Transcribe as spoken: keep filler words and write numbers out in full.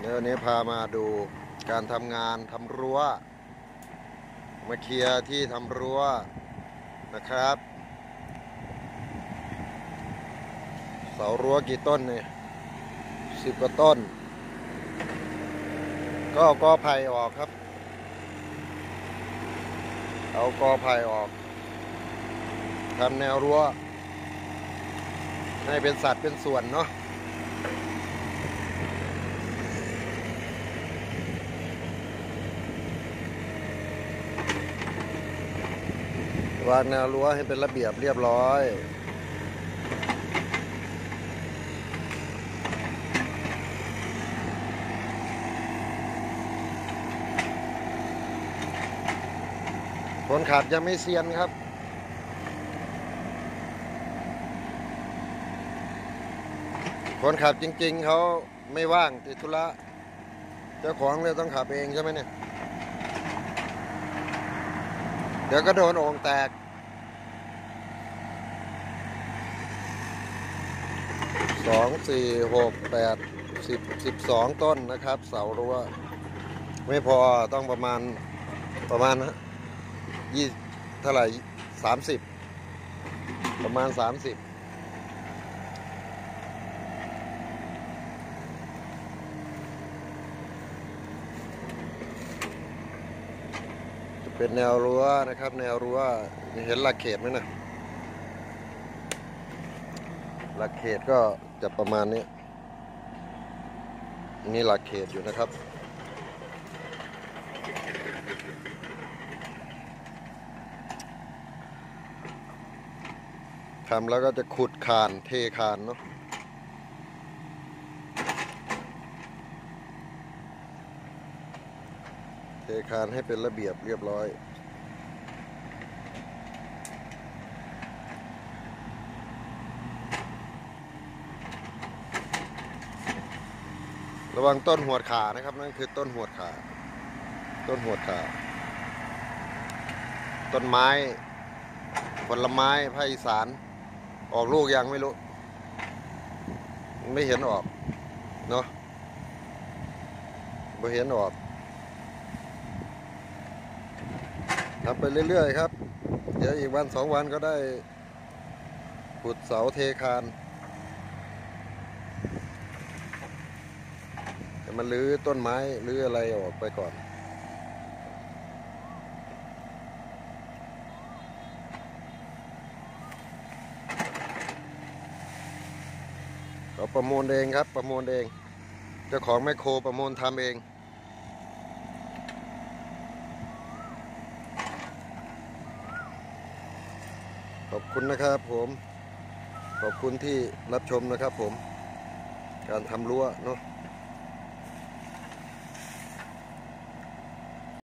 เดี๋ยววันนี้พามาดูการทำงานทำรั้วมาเคลียร์ที่ทำรั้วนะครับเสารั้วกี่ต้นเนี่ยสิบกว่าต้นก็เอากอไผ่ออกครับเอากอไผ่ออกทำแนวรั้วให้เป็นสัดเป็นส่วนเนาะวางแนวรั้วให้เป็นระเบียบเรียบร้อยคนขับยังไม่เซียนครับคนขับจริงๆเขาไม่ว่างติดธุระเจ้าของเลยต้องขับเองใช่ไหมเนี่ยเดี๋ยวก็โดนโอ่งแตกสองสี่หกแปดสิบสิบสองต้นนะครับเสารั้วไม่พอต้องประมาณประมาณนะยี่เท่าไหร่สามสิบประมาณสามสิบเป็นแนวรั้วนะครับแนวรั้วเห็นหลักเขตไหมนะหลักเขตก็จะประมาณนี้มีหลักเขตอยู่นะครับทำแล้วก็จะขุดคานเทคานเนาะเทคานให้เป็นระเบียบเรียบร้อยระวังต้นหัวขานะครับนั่นคือต้นหัวขาต้นหัวขาต้นไม้ผลไม้ภาคอีสานออกลูกยังไม่รู้ไม่เห็นออกเนาะไม่เห็นออกทำไปเรื่อยๆครับเดี๋ยวอีกวันสองวันก็ได้ขุดเสาเทคานแต่มันรื้อต้นไม้รื้ออะไรออกไปก่อนเขาประมูลเองครับประมูลเองเจ้าของแมคโครประมูลทำเองขอบคุณนะครับผมขอบคุณที่รับชมนะครับผมการทำรั้วเนาะ